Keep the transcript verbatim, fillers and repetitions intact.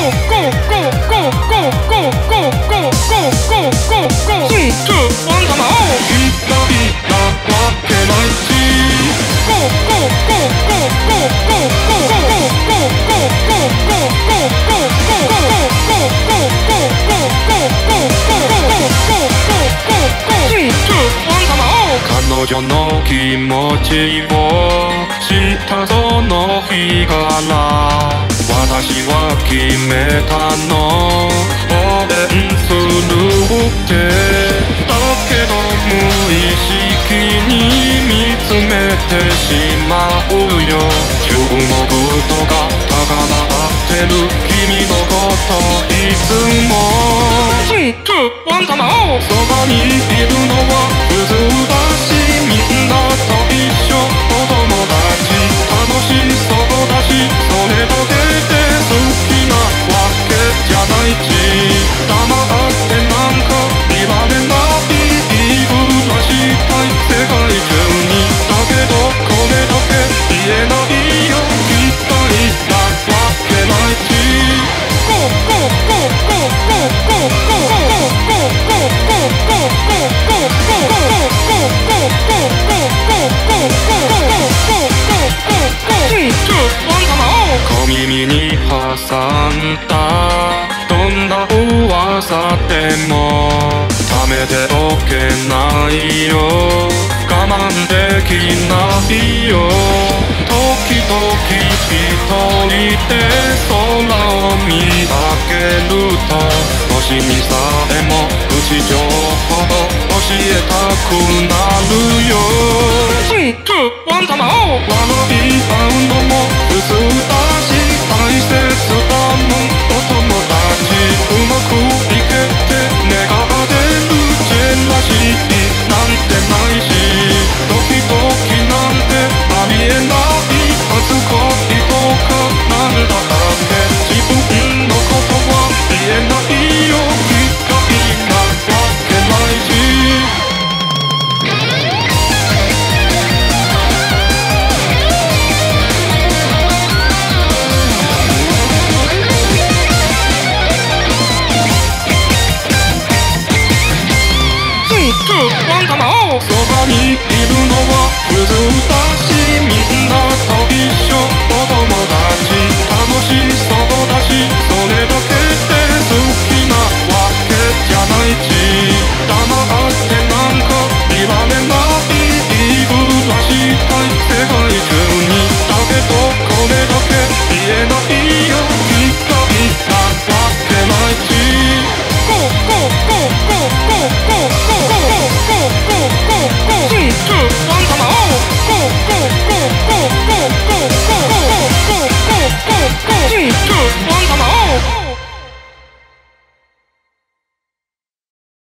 彼女の気持ちを知ったその日から私は決めたの応援するってだけど無意識に見つめてしまうよ注目度が高鳴ってる君のこといつもスリー、ツー、ワン様をそばにいるのは普通だしみんなと一緒お友達楽しそうだしそれだけで好きなわけじゃないし黙ってなんか言われない暮らしたい世界中にだけどこれだけ言えないよきっといなわけないし小耳に挟んだどんな噂でもためておけないよ我慢できないよ時々一人で空を見上げると星にさえもプチ情報教えたくなるよスリー、ツー、ワン様を笑い合うのも普通だし大切だもんお友達うまくいけて願ってるジェラシーなんてないしドキドキなんてありえない初恋とかなんだって自分のことは言えないよきっといなわけないしそばにいるのは普通だ